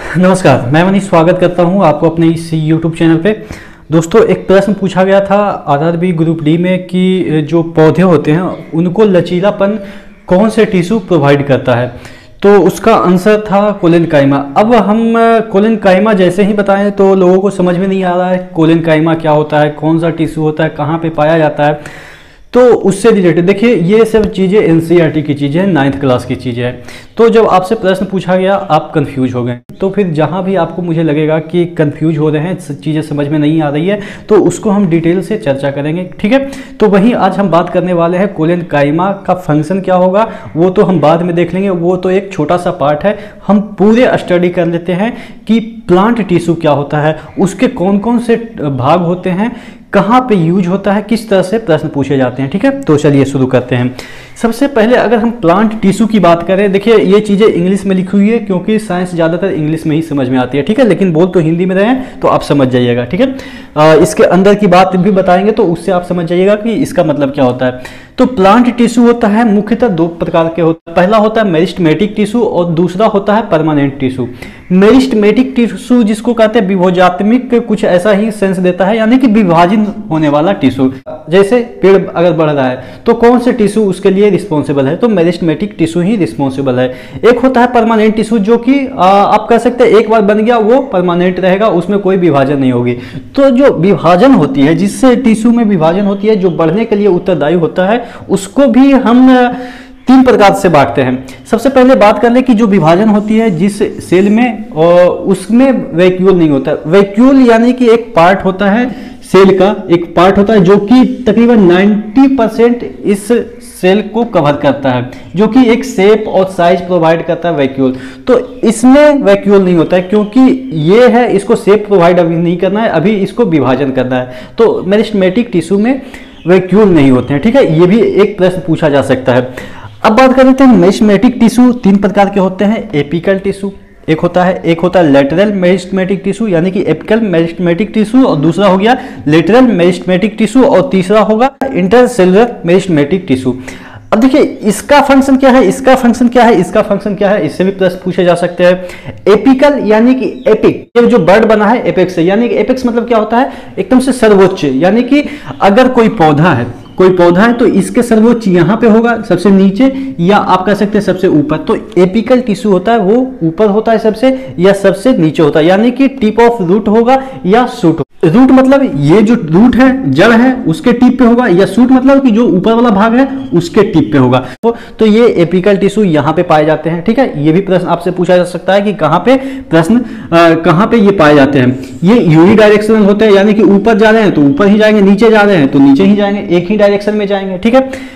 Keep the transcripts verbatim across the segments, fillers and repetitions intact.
नमस्कार, मैं मनीष स्वागत करता हूं आपको अपने इस यूट्यूब चैनल पे। दोस्तों, एक प्रश्न पूछा गया था आरआरबी ग्रुप डी में कि जो पौधे होते हैं उनको लचीलापन कौन से टिश्यू प्रोवाइड करता है, तो उसका आंसर था कोलेनकाइमा। अब हम कोलेनकाइमा जैसे ही बताएं तो लोगों को समझ में नहीं आ रहा है कोलेनकाइमा क्या होता है, कौन सा टिश्यू होता है, कहाँ पे पाया जाता है। तो उससे रिलेटेड देखिए, ये सब चीज़ें एनसीईआरटी की चीज़ें हैं, नाइन्थ क्लास की चीज़ें हैं। तो जब आपसे प्रश्न पूछा गया आप कंफ्यूज हो गए, तो फिर जहाँ भी आपको मुझे लगेगा कि कंफ्यूज हो रहे हैं, चीज़ें समझ में नहीं आ रही है, तो उसको हम डिटेल से चर्चा करेंगे, ठीक है। तो वहीं आज हम बात करने वाले हैं कोलेनकाइमा का फंक्शन क्या होगा, वो तो हम बाद में देख लेंगे, वो तो एक छोटा सा पार्ट है। हम पूरे स्टडी कर लेते हैं कि प्लांट टिश्यू क्या होता है, उसके कौन कौन से भाग होते हैं, कहाँ पे यूज होता है, किस तरह से प्रश्न पूछे जाते हैं, ठीक है। तो चलिए शुरू करते हैं। सबसे पहले अगर हम प्लांट टिश्यू की बात करें, देखिए ये चीज़ें इंग्लिश में लिखी हुई है क्योंकि साइंस ज़्यादातर इंग्लिश में ही समझ में आती है, ठीक है, लेकिन बोल तो हिंदी में रहे हैं तो आप समझ जाइएगा, ठीक है। आ, इसके अंदर की बात भी बताएंगे तो उससे आप समझ जाइएगा कि इसका मतलब क्या होता है। तो प्लांट टिश्यू होता है मुख्यतः दो प्रकार के होता है। पहला होता है मेरिस्टेमेटिक टिश्यू और दूसरा होता है परमानेंट टिश्यू। मेरिस्टेमेटिक टिश्यू जिसको कहते हैं विभोजात्मिक, कुछ ऐसा ही सेंस देता है, यानी कि विभाजन होने वाला टिश्यू। जैसे पेड़ अगर बढ़ रहा है तो कौन से टिश्यू उसके लिए रिस्पॉन्सिबल है, तो मेरिस्टेमेटिक टिश्यू ही रिस्पॉन्सिबल है। एक होता है परमानेंट टिश्यू, जो कि आप कह सकते हैं एक बार बन गया वो परमानेंट रहेगा, उसमें कोई विभाजन नहीं होगी। तो जो विभाजन होती है, जिससे टिश्यू में विभाजन होती है, जो बढ़ने के लिए उत्तरदायी होता है, उसको भी हम तीन प्रकार से बांटते हैं। सबसे पहले बात कर ले कि जो विभाजन होती है जिस सेल में, और उसमें वैक्यूल नहीं होता। वैक्यूल यानी कि एक पार्ट होता है सेल का, एक पार्ट होता है जो कि तकरीबन नब्बे परसेंट इस सेल को कवर करता है, जो कि एक शेप और साइज प्रोवाइड करता है वैक्यूल। तो इसमें वैक्यूल नहीं होता है क्योंकि ये है, इसको शेप प्रोवाइड अभी नहीं करना है, अभी इसको विभाजन करना है। तो मेरिस्टेमेटिक टिश्यू में वैक्यूल नहीं होते हैं, ठीक है। ये भी एक प्रश्न पूछा जा सकता है। अब बात कर लेते हैं मेरिस्टेमेटिक टिश्यू तीन प्रकार के होते हैं। एपिकल टिश्यू एक होता है, एक होता है लेटरल मेरिस्टेमेटिक टिश्यू यानी कि एपिकल मेरिस्टेमेटिक टिश्यू, और दूसरा हो गया लेटरल मेरिस्टेमेटिक टिश्यू, और तीसरा होगा इंटरसेलुलर मेरिस्टेमेटिक टिश्यू। अब देखिए इसका फंक्शन क्या है, इसका फंक्शन क्या है, इसका फंक्शन क्या है, इससे भी प्रश्न पूछे जा सकते हैं। एपिकल यानी कि एपिक, ये जो बर्ड बना है एपेक्स से, यानी कि एपेक्स मतलब क्या होता है, एकदम से सर्वोच्च, यानी कि अगर कोई पौधा है कोई पौधा है तो इसके सर्वोच्च यहाँ पे होगा सबसे नीचे, या आप कह सकते हैं सबसे ऊपर। तो एपिकल टिश्यू होता है वो ऊपर होता है सबसे, या सबसे नीचे होता है, यानी कि टिप ऑफ रूट होगा या शूट। रूट मतलब ये जो रूट है, जड़ है, उसके टिप पे होगा, या शूट मतलब कि जो ऊपर वाला भाग है उसके टिप पे होगा। तो, तो ये एपिकल टिश्यू यहाँ पे पाए जाते हैं, ठीक है। ये भी प्रश्न आपसे पूछा जा सकता है कि कहाँ पे प्रश्न कहाँ पे ये पाए जाते हैं। ये यूनिडायरेक्शनल होते हैं, यानी कि ऊपर जा रहे हैं तो ऊपर ही जाएंगे, नीचे जा रहे हैं तो नीचे ही जाएंगे, एक ही डायरेक्शन में जाएंगे, ठीक है।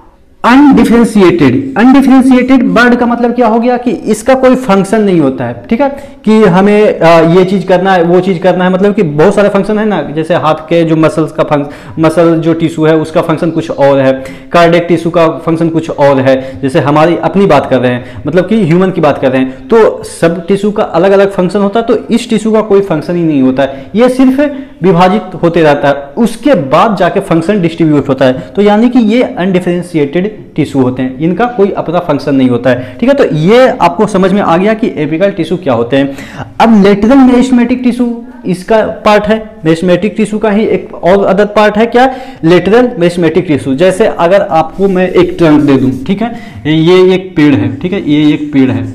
अनडिफरेंशिएटेड, अनडिफरेंशिएटेड बर्ड का मतलब क्या हो गया कि इसका कोई फंक्शन नहीं होता है, ठीक है, कि हमें आ, ये चीज करना है वो चीज करना है, मतलब कि बहुत सारे फंक्शन है ना, जैसे हाथ के जो मसल्स का फंक्शन, मसल जो टिश्यू है उसका फंक्शन कुछ और है, कार्डियक टिश्यू का फंक्शन कुछ और है, जैसे हमारी अपनी बात कर रहे हैं, मतलब कि ह्यूमन की बात कर रहे हैं, तो सब टिश्यू का अलग अलग फंक्शन होता है। तो इस टिश्यू का कोई फंक्शन ही नहीं होता है, ये सिर्फ विभाजित होते रहता है, उसके बाद जाके फंक्शन डिस्ट्रीब्यूट होता है। तो यानी कि ये अनडिफरेंशिएटेड टिश्यू होते हैं, इनका कोई अपना फंक्शन नहीं होता है, ठीक है। तो ये आपको समझ में आ गया कि एपिकल टिश्यू क्या होते हैं। अब लेटरल मेरिस्टेमेटिक टिश्यू इसका पार्ट है, मेरिस्टेमेटिक टिश्यू का ही एक और अदर पार्ट है, क्या, लेटरल मेरिस्टेमेटिक टिश्यू। जैसे अगर आपको मैं एक ट्रंक दे दूं, ठीक है, ये एक पेड़ है, ठीक है, ये एक पेड़ है,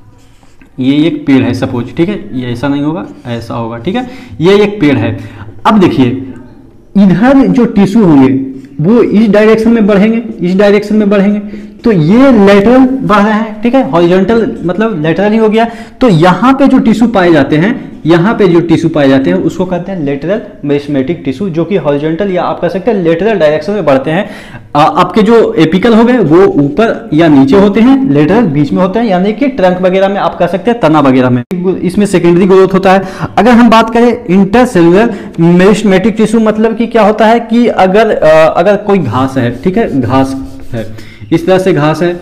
ये एक पेड़ है सपोज, ठीक है, ये ऐसा नहीं होगा, ऐसा होगा, ठीक है, ये एक पेड़ है। अब देखिए इधर जो टिश्यू होंगे वो इस डायरेक्शन में बढ़ेंगे, इस डायरेक्शन में बढ़ेंगे, तो ये लेटरल बढ़ रहा है, ठीक है, हॉरिजॉन्टल मतलब लेटरल ही हो गया। तो यहाँ पे जो टिश्यू पाए जाते हैं, यहाँ पे जो टिश्यू पाए जाते हैं उसको कहते हैं लेटरल मेरिस्टेमेटिक टिश्यू, जो कि हॉरिजॉन्टल या आप कह सकते हैं लेटरल डायरेक्शन में बढ़ते हैं। आ, आपके जो एपिकल हो गए वो ऊपर या नीचे होते हैं, लेटरल बीच में होते हैं, यानी कि ट्रंक वगैरह में आप कह सकते हैं, तना वगैरह में, इसमें सेकेंडरी ग्रोथ होता है। अगर हम बात करें इंटरसेलुलर मेरिस्टेमेटिक टिश्यू, मतलब कि क्या होता है कि अगर आ, अगर कोई घास है, ठीक है, घास है, इस तरह से घास है,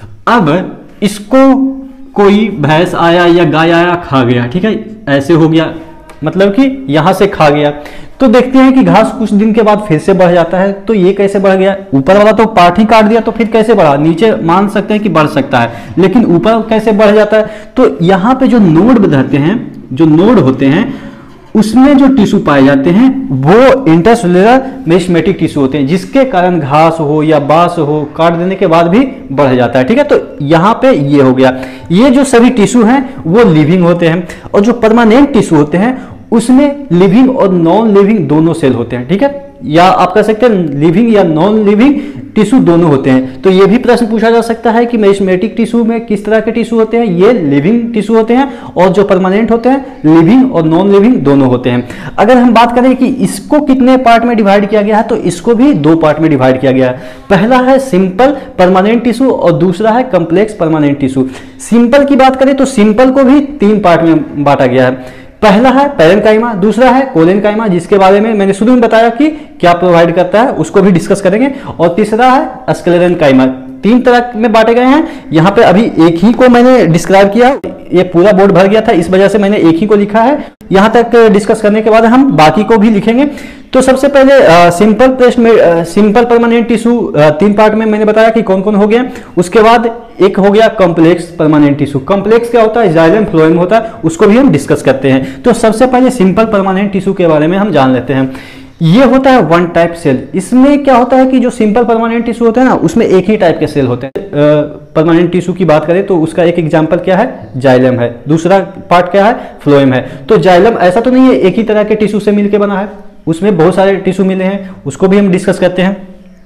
अब इसको कोई भैंस आया या गाय आया खा गया, ठीक है, ऐसे हो गया, मतलब कि यहां से खा गया, तो देखते हैं कि घास कुछ दिन के बाद फिर से बढ़ जाता है। तो ये कैसे बढ़ गया? ऊपर वाला तो पार्ट ही काट दिया, तो फिर कैसे बढ़ा? नीचे मान सकते हैं कि बढ़ सकता है, लेकिन ऊपर कैसे बढ़ जाता है? तो यहाँ पे जो नोड रहते हैं, जो नोड होते हैं, उसमें जो टिश्यू पाए जाते हैं वो इंटरसेल्युलर मेरिस्टेमेटिक टिश्यू होते हैं, जिसके कारण घास हो या बांस हो काट देने के बाद भी बढ़ जाता है। ठीक है, तो यहाँ पे ये हो गया। ये जो सभी टिश्यू हैं वो लिविंग होते हैं, और जो परमानेंट टिश्यू होते हैं उसमें लिविंग और नॉन लिविंग दोनों सेल होते हैं। ठीक है, या आप कह सकते हैं लिविंग या नॉन लिविंग टिश्यू दोनों होते हैं। तो ये भी प्रश्न पूछा जा सकता है कि मेरिस्टेमेटिक टिश्यू में किस तरह के टिश्यू होते हैं? ये लिविंग टिश्यू होते हैं, और जो परमानेंट होते हैं लिविंग और नॉन लिविंग दोनों होते हैं। अगर हम बात करें कि इसको कितने पार्ट में डिवाइड किया गया है, तो इसको भी दो पार्ट में डिवाइड किया गया है। पहला है सिंपल परमानेंट टिश्यू और दूसरा है कॉम्प्लेक्स परमानेंट टिश्यू। सिंपल की बात करें तो सिंपल को भी तीन पार्ट में बांटा गया है। पहला है पैरेन्काइमा, दूसरा है कोलेनकाइमा, जिसके बारे में मैंने शुरू में बताया कि क्या प्रोवाइड करता है, उसको भी डिस्कस करेंगे, और तीसरा है स्क्लेरेनकाइमा। तीन तरह में बांटे गए हैं। यहाँ पे अभी एक ही को मैंने डिस्क्राइब किया, ये पूरा बोर्ड भर गया था, इस वजह से मैंने एक ही को लिखा है। यहाँ तक डिस्कस करने के बाद हम बाकी को भी लिखेंगे। तो सबसे पहले सिंपल प्रेस्ट में सिंपल परमानेंट टिश्यू तीन पार्ट में मैंने बताया कि कौन कौन हो गया। उसके बाद एक हो गया कॉम्प्लेक्स परमानेंट टिश्यू। कॉम्प्लेक्स क्या होता है? जाइलम फ्लोएम होता है, उसको भी हम डिस्कस करते हैं। तो सबसे पहले सिंपल परमानेंट टिश्यू के बारे में हम जान लेते हैं। ये होता है वन टाइप सेल। इसमें क्या होता है कि जो सिंपल परमानेंट टिश्यू होता है ना, उसमें एक ही टाइप के सेल होते हैं। परमानेंट टिश्यू की बात करें तो उसका एक एग्जांपल क्या है? जाइलम है। दूसरा पार्ट क्या है? फ्लोएम है। तो जाइलम ऐसा तो नहीं है एक ही तरह के टिश्यू से मिलकर बना है, उसमें बहुत सारे टिश्यू मिले हैं, उसको भी हम डिस्कस करते हैं।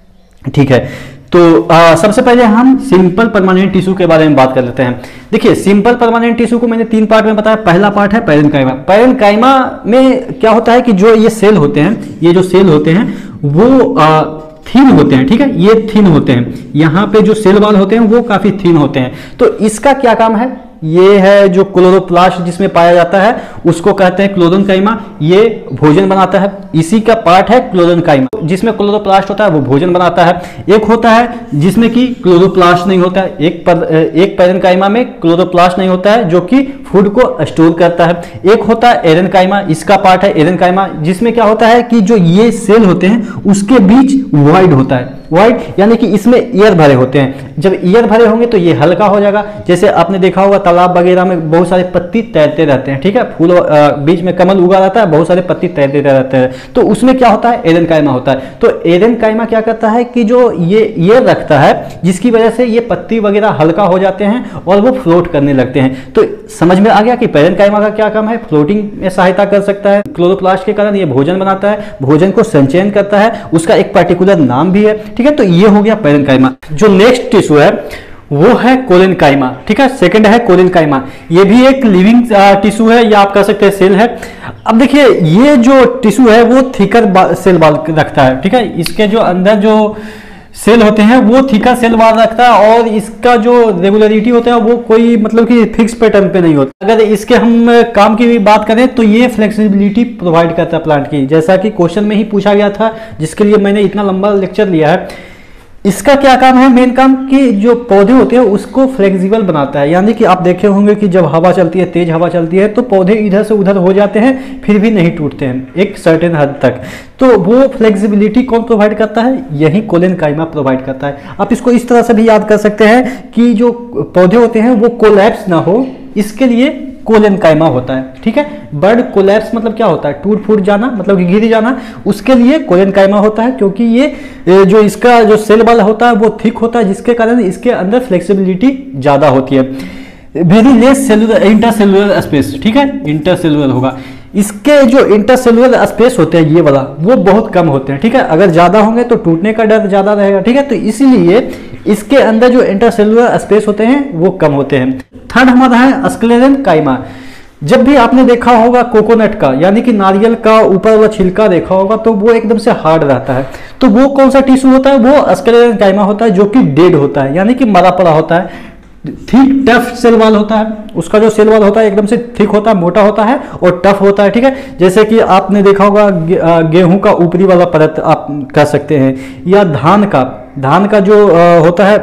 ठीक है, तो आ, सबसे पहले हम सिंपल परमानेंट टिश्यू के बारे में बात कर लेते हैं। देखिए, सिंपल परमानेंट टिश्यू को मैंने तीन पार्ट में बताया। पहला पार्ट है पैरेन्काइमा। पैरेन्काइमा में क्या होता है कि जो ये सेल होते हैं, ये जो सेल होते हैं वो आ, थीन होते हैं। ठीक है, ये थीन होते हैं। यहाँ पे जो सेल वॉल होते हैं वो काफी थीन होते हैं। तो इसका क्या काम है? ये है जो क्लोरोप्लास्ट जिसमें पाया जाता है, उसको कहते हैं क्लोरेनकाइमा। ये भोजन बनाता है, इसी का पार्ट है क्लोरेनकाइमा। जिसमें क्लोरोप्लास्ट होता है वो भोजन बनाता है। एक होता है जिसमें कि क्लोरोप्लास्ट नहीं होता है। एक पर, एक पैरेन्काइमा में क्लोरोप्लास्ट नहीं होता है जो कि फूड को स्टोर करता है। एक होता है एरेन्काइमा, इसका पार्ट है एरेन्काइमा, जिसमें क्या होता है कि जो ये सेल होते हैं उसके बीच वॉइड होता है। वॉइड यानी कि इसमें एयर भरे होते हैं। जब एयर भरे होंगे तो ये हल्का हो जाएगा। जैसे आपने देखा होगा तालाब वगैरह में बहुत सारे पत्ती तैरते रहते हैं। ठीक है, फूल बीच में कमल उगा रहता है, बहुत सारे पत्ती तैरते रहते हैं। तो उसमें क्या होता है? एरेन्काइमा होता है। तो एरेन्काइमा क्या करता है कि जो ये एयर रखता है, जिसकी वजह से ये पत्ती वगैरह हल्का हो जाते हैं और वो फ्लोट करने लगते हैं। तो समझ में आ गया कि पैरेन्काइमा का क्या काम है? फ्लोटिंग में सहायता कर सकता है। क्लोरोप्लास्ट के कारण ये भोजन बनाता है, भोजन को संचयन करता है, उसका एक पर्टिकुलर नाम भी है। ठीक है, तो ये हो गया पैरेन्काइमा। जो नेक्स्ट टिश्यू है वो है कोलेनकाइमा। ठीक है, सेकंड है कोलेनकाइमा। ये भी एक लिविंग टिश्यू है, या आप कह सकते हैं सेल है। अब देखिए, ये जो टिश्यू है वो थिकर सेल वॉल रखता है। ठीक है, इसके जो अंदर जो सेल होते हैं वो थिकर सेल वॉल रखता है, और इसका जो रेगुलरिटी होता है वो कोई मतलब कि फिक्स पैटर्न पे नहीं होता। अगर इसके हम काम की भी बात करें तो ये फ्लेक्सिबिलिटी प्रोवाइड करता है प्लांट की, जैसा कि क्वेश्चन में ही पूछा गया था, जिसके लिए मैंने इतना लंबा लेक्चर लिया है। इसका क्या काम है? मेन काम कि जो पौधे होते हैं उसको फ्लेक्सिबल बनाता है। यानी कि आप देखे होंगे कि जब हवा चलती है, तेज हवा चलती है, तो पौधे इधर से उधर हो जाते हैं, फिर भी नहीं टूटते हैं एक सर्टेन हद तक। तो वो फ्लेक्सिबिलिटी कौन प्रोवाइड करता है? यही कोलेनकाइमा प्रोवाइड करता है। आप इसको इस तरह से भी याद कर सकते हैं कि जो पौधे होते हैं वो कोलैप्स ना हो, इसके लिए कोलेनकाइमा होता है। ठीक है, बर्ड कोलैप्स मतलब क्या होता है? टूट फूट जाना, मतलब कि गिर जाना, उसके लिए कोलेनकाइमा होता है। क्योंकि ये जो इसका जो सेल वाला होता है वो थिक होता है, जिसके कारण इसके अंदर फ्लेक्सिबिलिटी ज्यादा होती है। Very less cellular intercellular space. ठीक है, इंटरसेलुलर होगा। इसके जो इंटरसेलुलर स्पेस होते हैं ये वाला, वो बहुत कम होते हैं। ठीक है, अगर ज्यादा होंगे तो टूटने का डर ज्यादा रहेगा। ठीक है, तो इसीलिए इसके अंदर जो इंटरसेलुलर स्पेस होते हैं वो कम होते हैं। थर्ड हमारा है स्क्लेरेनकाइमा। जब भी आपने देखा होगा कोकोनट का, यानी कि नारियल का ऊपर वाला छिलका देखा होगा, तो वो एकदम से हार्ड रहता है। तो वो कौन सा टिश्यू होता है? वो स्क्लेरेनकाइमा होता है, जो कि डेड होता है, यानी कि मरा पड़ा होता है। थिक टफ सेल वॉल होता है, उसका जो सेल वॉल होता है एकदम से थिक होता है, मोटा होता है और टफ होता है। ठीक है, जैसे कि आपने देखा होगा गे, गेहूं का ऊपरी वाला परत आप कह सकते हैं, या धान का धान का जो होता है,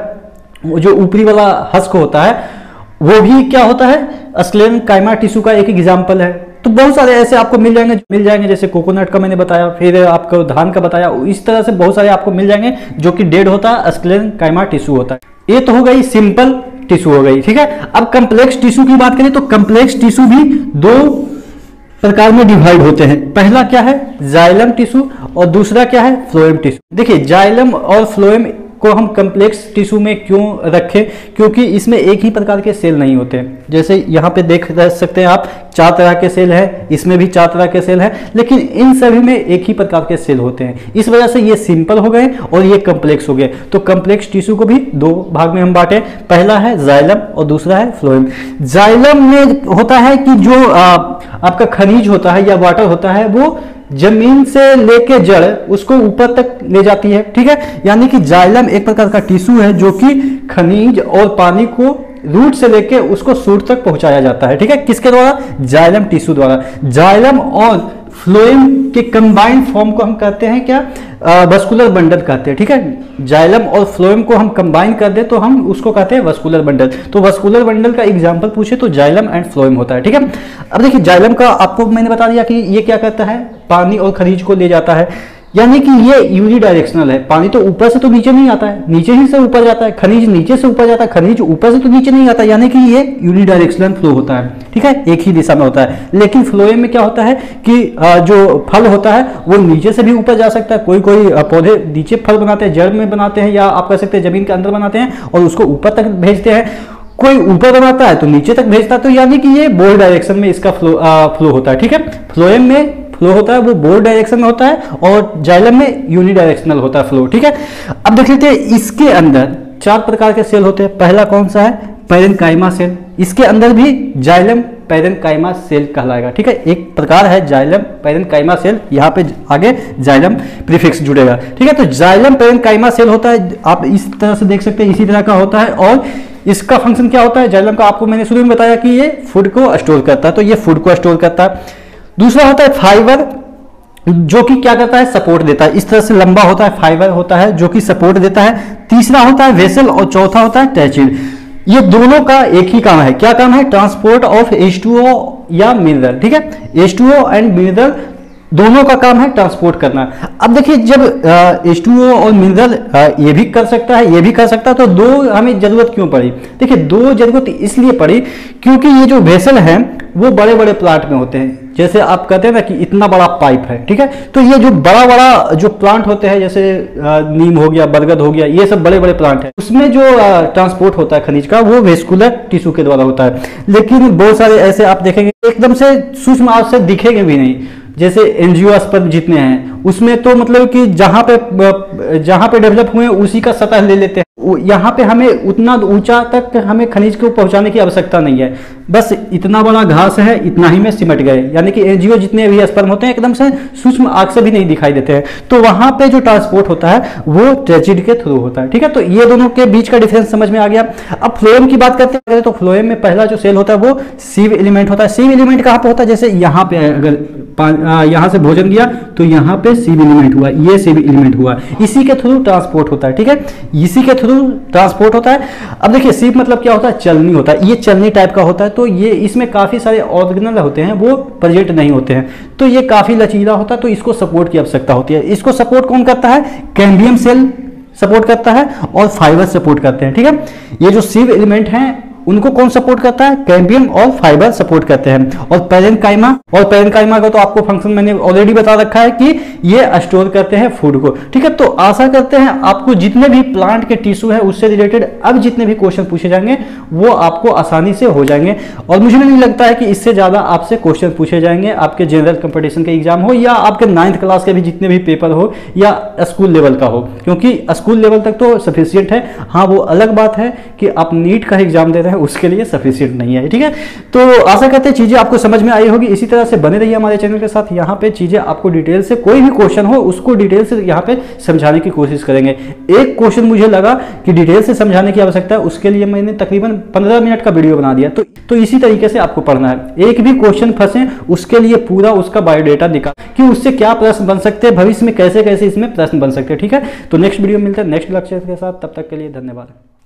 जो ऊपरी वाला हस्क होता है, वो भी क्या होता है? स्क्लेरेनकाइमा टिश्यू का एक एग्जाम्पल है। तो बहुत सारे ऐसे आपको मिल जाएंगे मिल जाएंगे जैसे कोकोनट का मैंने बताया, फिर आपको धान का बताया, इस तरह से बहुत सारे आपको मिल जाएंगे जो कि डेड होता है, स्क्लेरेन्काइमा टिश्यू होता है। ये तो हो गई सिंपल टिश्यू हो गई, ठीक है। अब कम्प्लेक्स टिश्यू की बात करें तो कम्प्लेक्स टिश्यू भी दो प्रकार में डिवाइड होते हैं। पहला क्या है, जाइलम टिश्यू, और दूसरा क्या है, फ्लोएम टिश्यू। देखिए जाइलम और फ्लोएम को हम कम्प्लेक्स टिश्यू में क्यों रखें, क्योंकि इसमें एक ही प्रकार के सेल नहीं होते हैं। जैसे यहाँ पे देख सकते हैं आप, चार तरह के सेल है, इसमें भी चार तरह के सेल है, लेकिन इन सभी में एक ही प्रकार के सेल होते हैं। इस वजह से ये सिंपल हो गए और ये कम्प्लेक्स हो गए। तो कम्प्लेक्स टिश्यू को भी दो भाग में हम बांटे, पहला है जाइलम और दूसरा है फ्लोएम। जाइलम में होता है कि जो आ, आपका खनिज होता है या वाटर होता है वो जमीन से लेके जड़ उसको ऊपर तक ले जाती है, ठीक है। यानी कि जाइलम एक प्रकार का टिश्यू है जो कि खनिज और पानी को रूट से लेके उसको सूट तक पहुंचाया जाता है, ठीक है। किसके द्वारा, जाइलम टिश्यू द्वारा। जाइलम और फ्लोएम के कंबाइंड फॉर्म को हम कहते हैं क्या, वस्कुलर बंडल कहते हैं, ठीक है। जाइलम और फ्लोएम को हम कंबाइन कर दे तो हम उसको कहते हैं वस्कुलर बंडल। तो वस्कुलर बंडल का एग्जांपल पूछे तो जाइलम एंड फ्लोएम होता है, ठीक है। अब देखिए जाइलम का आपको मैंने बता दिया कि ये क्या करता है, पानी और खनिज को ले जाता है, यानी कि ये यूनिडायरेक्शनल है। पानी तो ऊपर से तो नीचे नहीं आता है, नीचे ही से ऊपर जाता है। खनिज नीचे से ऊपर जाता है, खनिज ऊपर से तो नीचे नहीं आता, यानी कि ये यूनिडायरेक्शनल फ्लो होता है, ठीक है, एक ही दिशा में होता है। लेकिन फ्लोएम में क्या होता है कि जो फल होता है वो नीचे से भी ऊपर जा सकता है। कोई कोई पौधे नीचे फल बनाते हैं, जड़ में बनाते हैं, या आप कह सकते हैं जमीन के अंदर बनाते हैं और उसको ऊपर तक भेजते हैं। कोई ऊपर बनाता है तो नीचे तक भेजता है, तो यानी कि ये बोल डायरेक्शन में इसका फ्लो फ्लो होता है, ठीक है। फ्लोएम में फ्लो होता है वो बोर डायरेक्शन में होता है और जाइलम में यूनिडायरेक्शनल होता है फ्लो, ठीक है। अब देख लेते हैं इसके अंदर चार प्रकार के सेल होते हैं। पहला कौन सा है, पेरेन्काइमा सेल। इसके अंदर भी जाइलम पेरेन्काइमा सेल कहलाएगा, ठीक है। एक प्रकार है जाइलम पेरेन्काइमा सेल, यहाँ पे आगे जाइलम प्रीफिक्स जुड़ेगा, ठीक है। तो जाइलम पेरेन्काइमा सेल होता है, आप इस तरह से देख सकते हैं, इसी तरह का होता है। और इसका फंक्शन क्या होता है, जाइलम का आपको मैंने शुरू में बताया कि ये फूड को स्टोर करता है, तो ये फूड को स्टोर करता है। दूसरा होता है फाइबर, जो कि क्या करता है, सपोर्ट देता है। इस तरह से लंबा होता है, फाइबर होता है जो कि सपोर्ट देता है। तीसरा होता है वेसल और चौथा होता है टैचिड। ये दोनों का एक ही काम है, क्या काम है, transport of H two O या मिनरल, ठीक है। H two O and mineral दोनों का काम है ट्रांसपोर्ट करना। अब देखिए जब एच टू ओ और मिनरल ये भी कर सकता है, ये भी कर सकता है, तो दो हमें जरूरत क्यों पड़ी। देखिए दो जरूरत इसलिए पड़ी क्योंकि ये जो वेसल है वो बड़े बड़े प्लांट में होते हैं। जैसे आप कहते हैं ना कि इतना बड़ा पाइप है, ठीक है, तो ये जो बड़ा बड़ा जो प्लांट होते हैं, जैसे नीम हो गया, बरगद हो गया, ये सब बड़े बड़े प्लांट है, उसमें जो ट्रांसपोर्ट होता है खनिज का वो वेस्कुलर टिश्यू के द्वारा होता है। लेकिन बहुत सारे ऐसे आप देखेंगे एकदम से सूक्ष्म आंख से दिखेंगे भी नहीं, जैसे एंजियोस्पर्म जितने हैं उसमें तो मतलब कि जहां पे जहां पे डेवलप हुए उसी का सतह ले लेते हैं। यहाँ पे हमें उतना ऊंचा तक हमें खनिज को पहुंचाने की आवश्यकता नहीं है, बस इतना बड़ा घास है, इतना ही में सिमट गए। यानी कि एंजियो जितने भी स्पर्म होते हैं एकदम से सूक्ष्म आंख से भी नहीं दिखाई देते हैं, तो वहां पे जो ट्रांसपोर्ट होता है वो ट्रेचिड के थ्रू होता है, ठीक है। तो ये दोनों के बीच का डिफरेंस समझ में आ गया। अब फ्लोएम की बात करते हैं तो फ्लोएम में पहला जो सेल होता है वो सीव एलिमेंट होता है। सीव एलिमेंट कहाँ पे होता है, जैसे यहाँ पे अगर यहाँ से भोजन गया तो यहाँ पे सीव एलिमेंट हुआ, ये सीव एलिमेंट हुआ, इसी के थ्रू ट्रांसपोर्ट होता है, ठीक है, इसी के थ्रू ट्रांसपोर्ट होता है। अब देखिए सीव मतलब क्या होता है, चलनी होता है, ये चलनी टाइप का होता है, तो ये इसमें काफी सारे ऑर्गेनल होते हैं वो प्रेजेंट नहीं होते हैं, तो ये काफी लचीला होता है, तो इसको सपोर्ट की आवश्यकता होती है। इसको सपोर्ट कौन करता है, कैम्बियम सेल सपोर्ट करता है और फाइबर सपोर्ट करते हैं, ठीक है। ये जो सीव एलिमेंट हैं उनको कौन सपोर्ट करता है, कैम्बियम और फाइबर सपोर्ट करते हैं। और पेरेन्काइमा और पेरेन्काइमा का तो आपको फंक्शन मैंने ऑलरेडी बता रखा है कि ये स्टोर करते हैं फूड को, ठीक है। तो आशा करते हैं आपको जितने भी प्लांट के टिश्यू है उससे रिलेटेड अब जितने भी क्वेश्चन पूछे जाएंगे वो आपको आसानी से हो जाएंगे, और मुझे नहीं लगता है कि इससे ज्यादा आपसे क्वेश्चन पूछे जाएंगे आपके जनरल कंपटीशन के एग्जाम हो या आपके नाइन्थ क्लास के भी जितने भी पेपर हो या स्कूल लेवल का हो, क्योंकि स्कूल लेवल तक तो सफिशियंट है। हाँ वो अलग बात है कि आप नीट का एग्जाम दे रहे हैं उसके लिए सफिशिएंट नहीं है, ठीक है। तो आशा करते हैं चीजें आपको समझ में आई होगी। इसी तरह से बने रहिए हमारे चैनल के साथ, यहाँ पे चीजें आपको डिटेल से, कोई भी क्वेश्चन हो उसको डिटेल से यहाँ पे समझाने की कोशिश करेंगे। एक क्वेश्चन मुझे लगा कि डिटेल से समझाने की आवश्यकता है, उसके लिए मैंने तकरीबन पंद्रह मिनट का वीडियो बना दिया। तो, तो इसी तरीके से आपको पढ़ना है, एक भी क्वेश्चन फंसे उसके लिए पूरा उसका बायोडेटा निकाल कि उससे क्या प्रश्न बन सकते हैं, भविष्य में कैसे कैसे इसमें प्रश्न बन सकते हैं, ठीक है। तो नेक्स्ट वीडियो मिलता है नेक्स्ट लेक्चर के साथ, तब तक के लिए धन्यवाद।